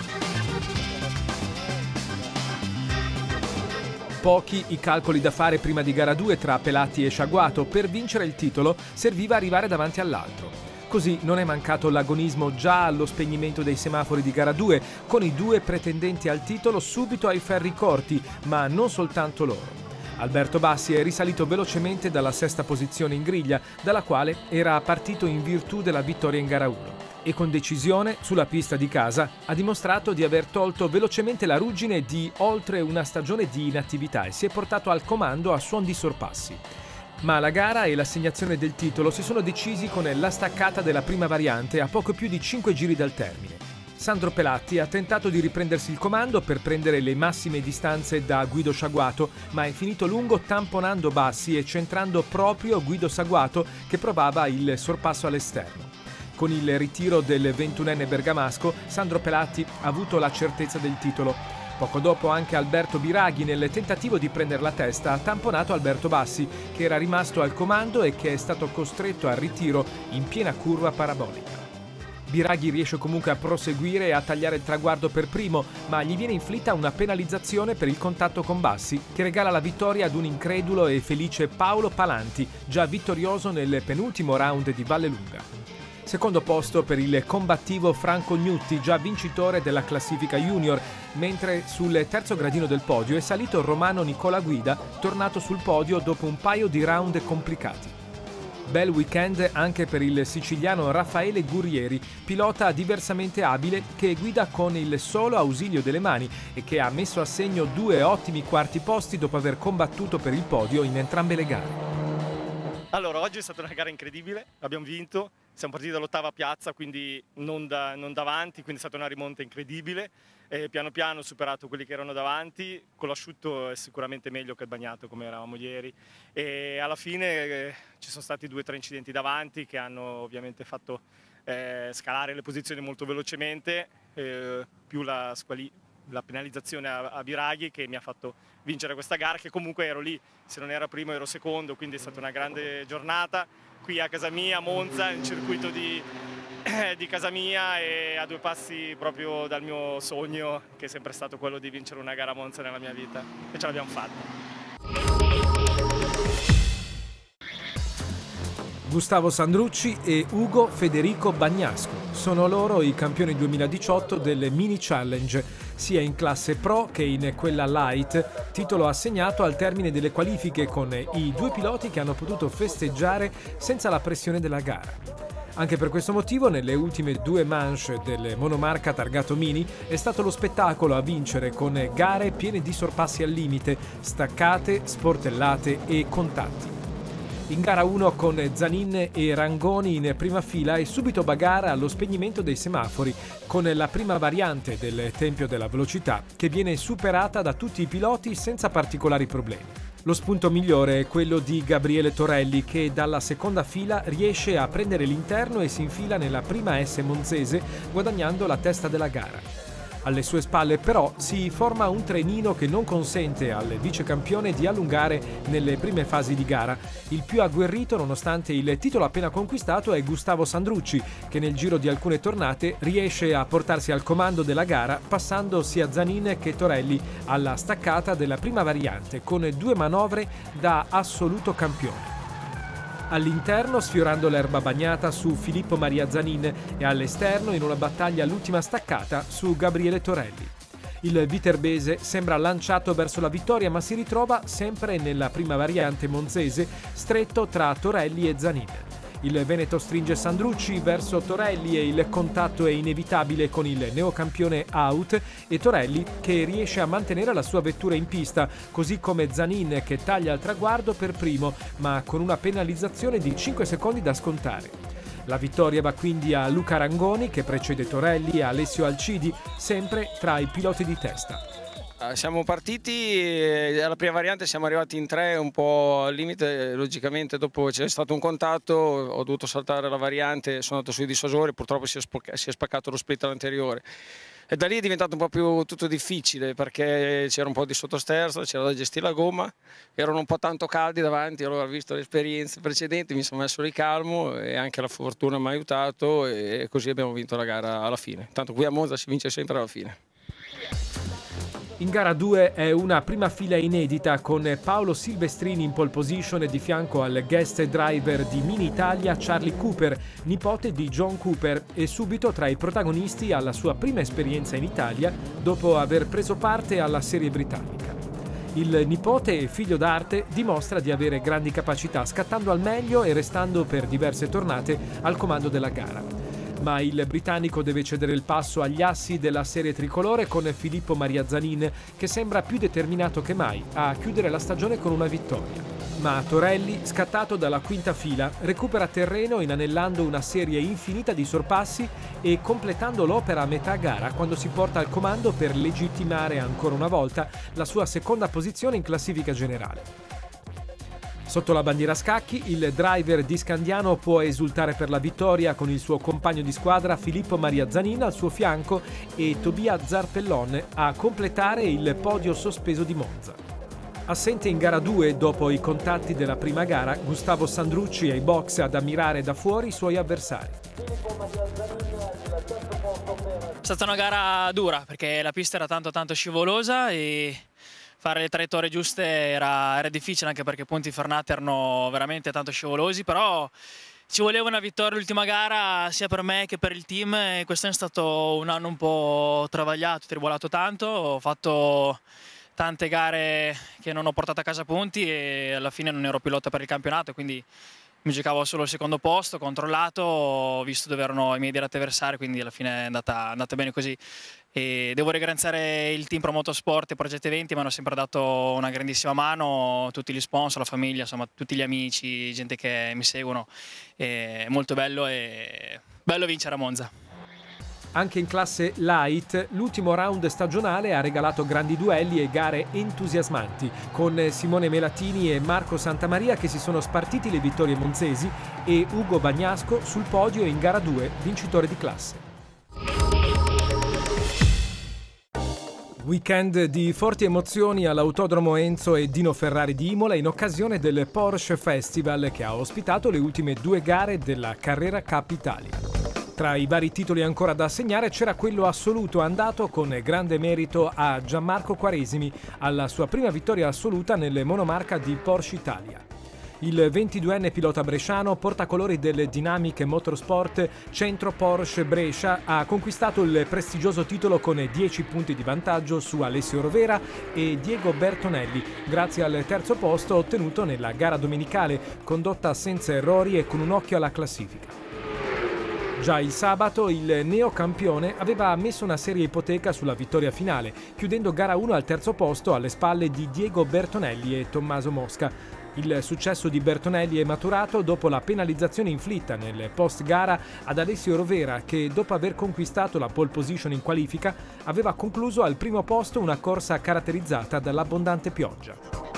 Pochi i calcoli da fare prima di gara due tra Pelatti e Sciaguato. Per vincere il titolo serviva arrivare davanti all'altro. Così non è mancato l'agonismo già allo spegnimento dei semafori di gara due, con i due pretendenti al titolo subito ai ferri corti, ma non soltanto loro. Alberto Bassi è risalito velocemente dalla sesta posizione in griglia, dalla quale era partito in virtù della vittoria in gara uno. E con decisione, sulla pista di casa, ha dimostrato di aver tolto velocemente la ruggine di oltre una stagione di inattività e si è portato al comando a suon di sorpassi. Ma la gara e l'assegnazione del titolo si sono decisi con la staccata della prima variante a poco più di cinque giri dal termine. Sandro Pelatti ha tentato di riprendersi il comando per prendere le massime distanze da Guido Sciaguato, ma è finito lungo tamponando Bassi e centrando proprio Guido Sciaguato che provava il sorpasso all'esterno. Con il ritiro del ventunenne bergamasco, Sandro Pelatti ha avuto la certezza del titolo. Poco dopo anche Alberto Biraghi, nel tentativo di prendere la testa, ha tamponato Alberto Bassi, che era rimasto al comando e che è stato costretto al ritiro in piena curva parabolica. Biraghi riesce comunque a proseguire e a tagliare il traguardo per primo, ma gli viene inflitta una penalizzazione per il contatto con Bassi, che regala la vittoria ad un incredulo e felice Paolo Palanti, già vittorioso nel penultimo round di Vallelunga. Secondo posto per il combattivo Franco Gnutti, già vincitore della classifica junior, mentre sul terzo gradino del podio è salito Romano Nicola Guida, tornato sul podio dopo un paio di round complicati. Bel weekend anche per il siciliano Raffaele Gurieri, pilota diversamente abile che guida con il solo ausilio delle mani e che ha messo a segno due ottimi quarti posti dopo aver combattuto per il podio in entrambe le gare. Allora, oggi è stata una gara incredibile, abbiamo vinto, siamo partiti dall'ottava piazza, quindi non, da, non davanti, quindi è stata una rimonta incredibile. E piano piano ho superato quelli che erano davanti, con l'asciutto è sicuramente meglio che il bagnato come eravamo ieri. E alla fine eh, ci sono stati due o tre incidenti davanti che hanno ovviamente fatto eh, scalare le posizioni molto velocemente, eh, più la squali la penalizzazione a, a Biraghi che mi ha fatto vincere questa gara, che comunque ero lì, se non era primo ero secondo, quindi è stata una grande giornata qui a casa mia, a Monza, in circuito di, eh, di casa mia e a due passi proprio dal mio sogno, che è sempre stato quello di vincere una gara a Monza nella mia vita, e ce l'abbiamo fatta. Gustavo Sandrucci e Ugo Federico Bagnasco sono loro i campioni duemiladiciotto del Mini Challenge, sia in classe Pro che in quella Light, titolo assegnato al termine delle qualifiche con i due piloti che hanno potuto festeggiare senza la pressione della gara. Anche per questo motivo, nelle ultime due manche del monomarca targato Mini è stato lo spettacolo a vincere, con gare piene di sorpassi al limite, staccate, sportellate e contatti. In gara uno con Zanin e Rangoni in prima fila e subito bagarre allo spegnimento dei semafori, con la prima variante del Tempio della Velocità che viene superata da tutti i piloti senza particolari problemi. Lo spunto migliore è quello di Gabriele Torelli, che dalla seconda fila riesce a prendere l'interno e si infila nella prima S monzese, guadagnando la testa della gara. Alle sue spalle però si forma un trenino che non consente al vicecampione di allungare nelle prime fasi di gara. Il più agguerrito, nonostante il titolo appena conquistato, è Gustavo Sandrucci, che nel giro di alcune tornate riesce a portarsi al comando della gara, passando sia Zanin che Torelli alla staccata della prima variante, con due manovre da assoluto campione. All'interno, sfiorando l'erba bagnata, su Filippo Maria Zanin, e all'esterno, in una battaglia all'ultima staccata, su Gabriele Torelli. Il viterbese sembra lanciato verso la vittoria, ma si ritrova sempre nella prima variante monzese, stretto tra Torelli e Zanin. Il Veneto stringe Sandrucci verso Torelli e il contatto è inevitabile con il neocampione out e Torelli che riesce a mantenere la sua vettura in pista, così come Zanin che taglia il traguardo per primo, ma con una penalizzazione di cinque secondi da scontare. La vittoria va quindi a Luca Rangoni, che precede Torelli, e a Alessio Alcidi, sempre tra i piloti di testa. Siamo partiti, alla prima variante siamo arrivati in tre un po' al limite, logicamente dopo c'è stato un contatto, ho dovuto saltare la variante, sono andato sui dissosori, purtroppo si è, si è spaccato lo split all'anteriore. E da lì è diventato un po' più tutto difficile perché c'era un po' di sottosterzo, c'era da gestire la gomma, erano un po' tanto caldi davanti, allora visto le esperienze precedenti mi sono messo ricalmo e anche la fortuna mi ha aiutato e così abbiamo vinto la gara alla fine. Tanto qui a Monza si vince sempre alla fine. In gara due è una prima fila inedita con Paolo Silvestrini in pole position e di fianco al guest driver di Mini Italia Charlie Cooper, nipote di John Cooper e subito tra i protagonisti alla sua prima esperienza in Italia dopo aver preso parte alla serie britannica. Il nipote e figlio d'arte dimostra di avere grandi capacità, scattando al meglio e restando per diverse tornate al comando della gara. Ma il britannico deve cedere il passo agli assi della serie tricolore con Filippo Maria Zanin, che sembra più determinato che mai a chiudere la stagione con una vittoria. Ma Torelli, scattato dalla quinta fila, recupera terreno inanellando una serie infinita di sorpassi e completando l'opera a metà gara quando si porta al comando per legittimare ancora una volta la sua seconda posizione in classifica generale. Sotto la bandiera a scacchi, il driver di Scandiano può esultare per la vittoria con il suo compagno di squadra Filippo Maria Zanin al suo fianco e Tobia Zarpellon a completare il podio sospeso di Monza. Assente in gara due dopo i contatti della prima gara, Gustavo Sandrucci ai box ad ammirare da fuori i suoi avversari. È stata una gara dura perché la pista era tanto tanto scivolosa e fare le traiettorie giuste era, era difficile, anche perché i punti Fernate erano veramente tanto scivolosi, però ci voleva una vittoria l'ultima gara sia per me che per il team e quest'anno è stato un anno un po' travagliato, tribolato tanto, ho fatto tante gare che non ho portato a casa punti e alla fine non ero pilota per il campionato, quindi mi giocavo solo il secondo posto, controllato, ho visto dove erano i miei diretti avversari, quindi alla fine è andata, è andata bene così. E devo ringraziare il team Pro Motorsport e Progetto Eventi, mi hanno sempre dato una grandissima mano, tutti gli sponsor, la famiglia, insomma tutti gli amici, gente che mi seguono. È molto bello e bello vincere a Monza. Anche in classe light, l'ultimo round stagionale ha regalato grandi duelli e gare entusiasmanti, con Simone Melatini e Marco Santamaria che si sono spartiti le vittorie monzesi e Ugo Bagnasco sul podio in gara due, vincitore di classe. Weekend di forti emozioni all'Autodromo Enzo e Dino Ferrari di Imola in occasione del Porsche Festival che ha ospitato le ultime due gare della Carrera Cup Italia. Tra i vari titoli ancora da assegnare c'era quello assoluto andato con grande merito a Gianmarco Quaresimi alla sua prima vittoria assoluta nelle monomarca di Porsche Italia. Il ventiduenne pilota bresciano, portacolori del Dynamic Motorsport Centro Porsche Brescia, ha conquistato il prestigioso titolo con dieci punti di vantaggio su Alessio Rovera e Diego Bertonelli, grazie al terzo posto ottenuto nella gara domenicale, condotta senza errori e con un occhio alla classifica. Già il sabato il neocampione aveva messo una seria ipoteca sulla vittoria finale, chiudendo gara uno al terzo posto alle spalle di Diego Bertonelli e Tommaso Mosca. Il successo di Bertonelli è maturato dopo la penalizzazione inflitta nel post-gara ad Alessio Rovera che, dopo aver conquistato la pole position in qualifica, aveva concluso al primo posto una corsa caratterizzata dall'abbondante pioggia.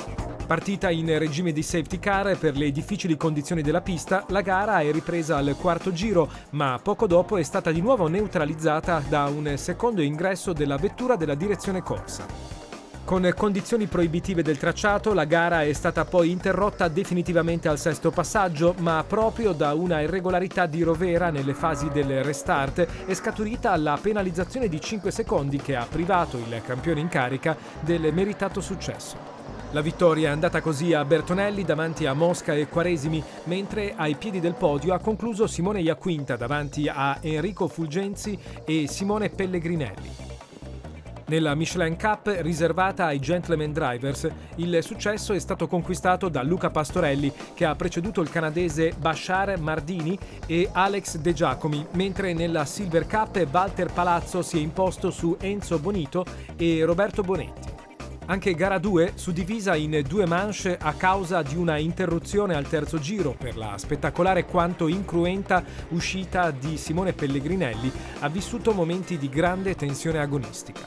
Partita in regime di safety car per le difficili condizioni della pista, la gara è ripresa al quarto giro, ma poco dopo è stata di nuovo neutralizzata da un secondo ingresso della vettura della direzione corsa. Con condizioni proibitive del tracciato, la gara è stata poi interrotta definitivamente al sesto passaggio, ma proprio da una irregolarità di Rovera nelle fasi del restart è scaturita la penalizzazione di cinque secondi che ha privato il campione in carica del meritato successo. La vittoria è andata così a Bertonelli davanti a Mosca e Quaresimi, mentre ai piedi del podio ha concluso Simone Iaquinta davanti a Enrico Fulgenzi e Simone Pellegrinelli. Nella Michelin Cup riservata ai Gentleman Drivers, il successo è stato conquistato da Luca Pastorelli, che ha preceduto il canadese Bashar Mardini e Alex De Giacomi, mentre nella Silver Cup Walter Palazzo si è imposto su Enzo Bonito e Roberto Bonetti. Anche gara due, suddivisa in due manche a causa di una interruzione al terzo giro per la spettacolare quanto incruenta uscita di Simone Pellegrinelli, ha vissuto momenti di grande tensione agonistica.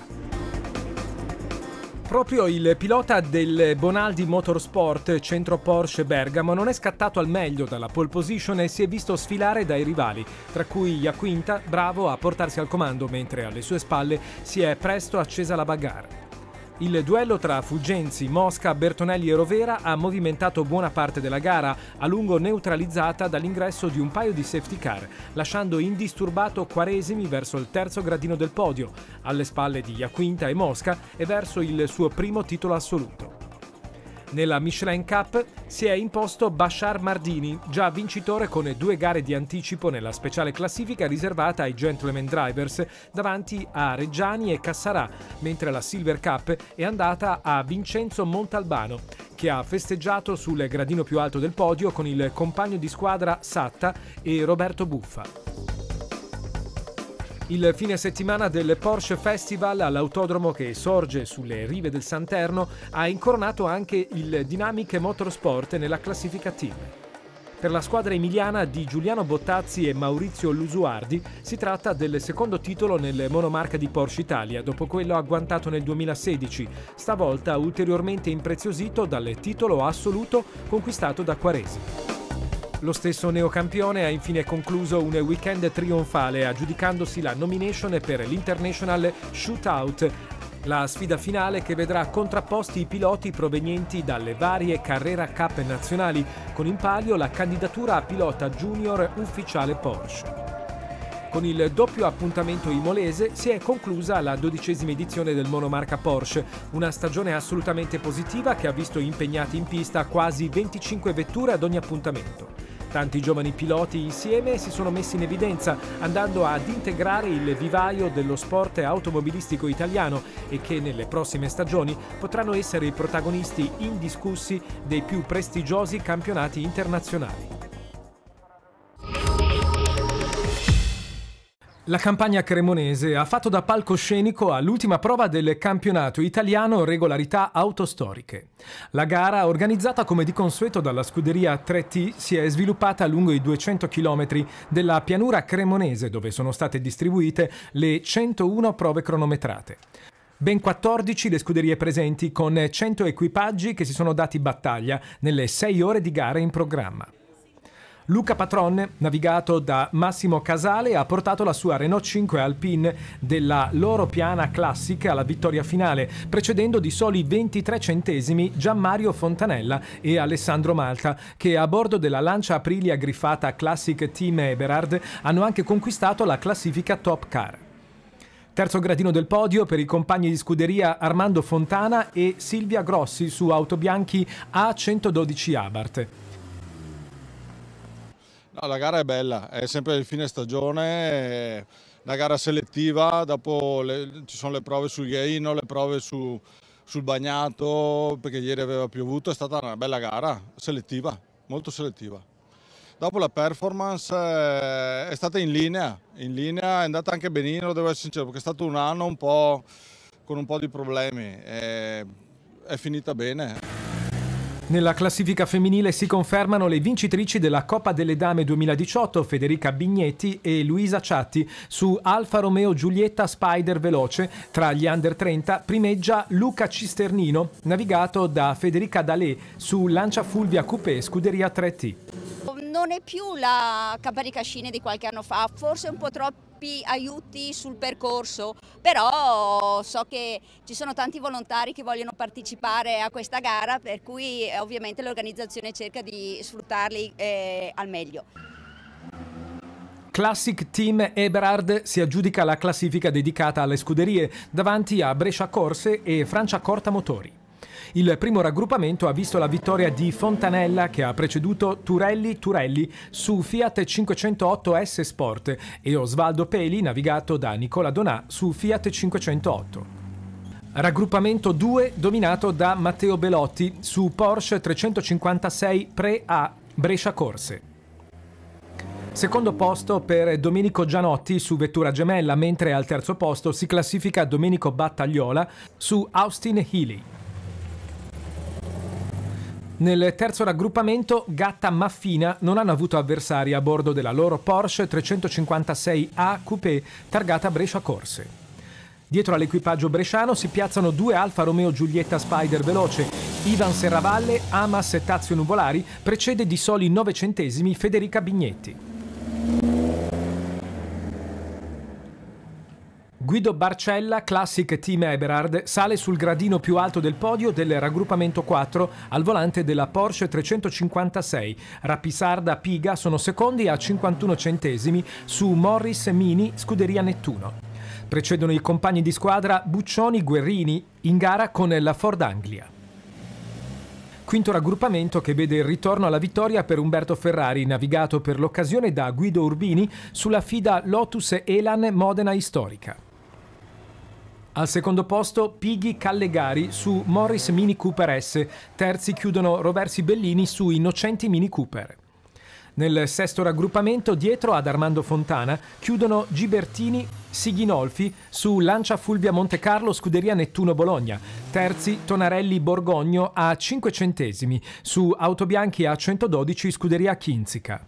Proprio il pilota del Bonaldi Motorsport, centro Porsche Bergamo, non è scattato al meglio dalla pole position e si è visto sfilare dai rivali, tra cui Iaquinta, bravo a portarsi al comando, mentre alle sue spalle si è presto accesa la bagarre. Il duello tra Fulgenzi, Mosca, Bertonelli e Rovera ha movimentato buona parte della gara, a lungo neutralizzata dall'ingresso di un paio di safety car, lasciando indisturbato Quaresimi verso il terzo gradino del podio, alle spalle di Iaquinta e Mosca e verso il suo primo titolo assoluto. Nella Michelin Cup si è imposto Bashar Mardini, già vincitore con due gare di anticipo nella speciale classifica riservata ai Gentleman Drivers davanti a Reggiani e Cassarà, mentre la Silver Cup è andata a Vincenzo Montalbano, che ha festeggiato sul gradino più alto del podio con il compagno di squadra Satta e Roberto Buffa. Il fine settimana del Porsche Festival all'autodromo che sorge sulle rive del Santerno ha incoronato anche il Dynamic Motorsport nella classifica team. Per la squadra emiliana di Giuliano Bottazzi e Maurizio Lusuardi si tratta del secondo titolo nel monomarca di Porsche Italia, dopo quello agguantato nel duemilasedici, stavolta ulteriormente impreziosito dal titolo assoluto conquistato da Quaresimi. Lo stesso neocampione ha infine concluso un weekend trionfale aggiudicandosi la nomination per l'International Shootout, la sfida finale che vedrà contrapposti i piloti provenienti dalle varie Carrera Cup nazionali, con in palio la candidatura a pilota junior ufficiale Porsche. Con il doppio appuntamento imolese si è conclusa la dodicesima edizione del monomarca Porsche, una stagione assolutamente positiva che ha visto impegnati in pista quasi venticinque vetture ad ogni appuntamento. Tanti giovani piloti insieme si sono messi in evidenza, andando ad integrare il vivaio dello sport automobilistico italiano e che nelle prossime stagioni potranno essere i protagonisti indiscussi dei più prestigiosi campionati internazionali. La Campagna cremonese ha fatto da palcoscenico all'ultima prova del campionato italiano regolarità autostoriche. La gara, organizzata come di consueto dalla scuderia tre T, si è sviluppata lungo i duecento chilometri della pianura cremonese, dove sono state distribuite le centouno prove cronometrate. Ben quattordici le scuderie presenti, con cento equipaggi che si sono dati battaglia nelle sei ore di gara in programma. Luca Patron, navigato da Massimo Casale, ha portato la sua Renault cinque Alpine della loro piana Classic alla vittoria finale, precedendo di soli ventitré centesimi Gianmario Fontanella e Alessandro Malta, che a bordo della Lancia Aprilia griffata Classic Team Eberhard hanno anche conquistato la classifica Top Car. Terzo gradino del podio per i compagni di scuderia Armando Fontana e Silvia Grossi su autobianchi A centododici Abarth. No, la gara è bella, è sempre il fine stagione, una gara selettiva, dopo le, ci sono le prove sul ghiaino, le prove su, sul bagnato, perché ieri aveva piovuto, è stata una bella gara, selettiva, molto selettiva. Dopo la performance eh, è stata in linea, in linea è andata anche benino, devo essere sincero, perché è stato un anno un po' con un po' di problemi, e è finita bene. Nella classifica femminile si confermano le vincitrici della Coppa delle Dame duemiladiciotto, Federica Bignetti e Luisa Ciatti. Su Alfa Romeo Giulietta Spider Veloce, tra gli under trenta, primeggia Luca Cisternino, navigato da Federica Dalè su Lancia Fulvia Coupé Scuderia tre T. Non è più la Caparica-Scine di qualche anno fa, forse un po' troppi aiuti sul percorso, però so che ci sono tanti volontari che vogliono partecipare a questa gara, per cui eh, ovviamente l'organizzazione cerca di sfruttarli eh, al meglio. Classic Team Eberhard si aggiudica la classifica dedicata alle scuderie davanti a Brescia Corse e Franciacorta Motori. Il primo raggruppamento ha visto la vittoria di Fontanella, che ha preceduto Turelli Turelli su Fiat cinquecentootto S Sport, e Osvaldo Peli, navigato da Nicola Donà, su Fiat cinquecentootto. Raggruppamento due dominato da Matteo Belotti su Porsche trecentocinquantasei Pre-A Brescia Corse. Secondo posto per Domenico Gianotti su vettura gemella, mentre al terzo posto si classifica Domenico Battagliola su Austin Healey. Nel terzo raggruppamento Gatta Maffina non hanno avuto avversari a bordo della loro Porsche trecentocinquantasei A Coupé targata Brescia Corse. Dietro all'equipaggio bresciano si piazzano due Alfa Romeo Giulietta Spider Veloce. Ivan Serravalle, Amas e Tazio Nuvolari, precede di soli nove centesimi Federica Bignetti. Guido Barcella, Classic Team Eberhard, sale sul gradino più alto del podio del raggruppamento quattro al volante della Porsche trecentocinquantasei. Rapisarda Piga sono secondi a cinquantuno centesimi su Morris Mini Scuderia Nettuno. Precedono i compagni di squadra Buccioni Guerrini in gara con la Ford Anglia. Quinto raggruppamento che vede il ritorno alla vittoria per Umberto Ferrari, navigato per l'occasione da Guido Urbini sulla FIDA Lotus Elan Modena Istorica. Al secondo posto Pighi Callegari su Morris Mini Cooper S, terzi chiudono Roversi Bellini su Innocenti Mini Cooper. Nel sesto raggruppamento, dietro ad Armando Fontana, chiudono Gibertini Sighinolfi su Lancia Fulvia Montecarlo Scuderia Nettuno Bologna, terzi Tonarelli Borgogno a cinque centesimi su Autobianchi A centododici Scuderia Kinzica.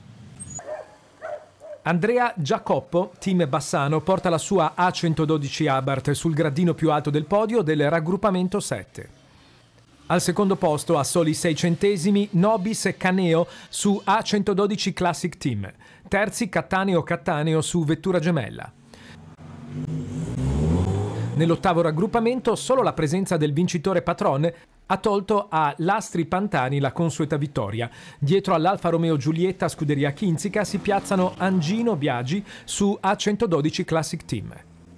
Andrea Giacoppo, team Bassano, porta la sua A centododici Abarth sul gradino più alto del podio del raggruppamento sette. Al secondo posto, a soli sei centesimi, Nobis Caneo su A centododici Classic Team. Terzi Cattaneo Cattaneo su vettura gemella. Nell'ottavo raggruppamento solo la presenza del vincitore Patron ha tolto a Lastri Pantani la consueta vittoria. Dietro all'Alfa Romeo Giulietta Scuderia Kinzica si piazzano Angino Biagi su A centododici Classic Team.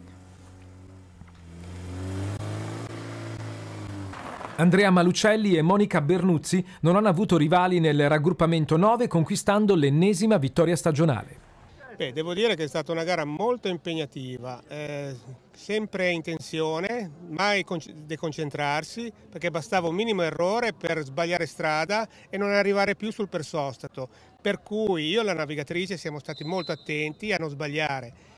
Andrea Malucelli e Monica Bernuzzi non hanno avuto rivali nel raggruppamento nove, conquistando l'ennesima vittoria stagionale. Beh, devo dire che è stata una gara molto impegnativa, eh, sempre in tensione, mai deconcentrarsi, perché bastava un minimo errore per sbagliare strada e non arrivare più sul persostato. Per cui io e la navigatrice siamo stati molto attenti a non sbagliare.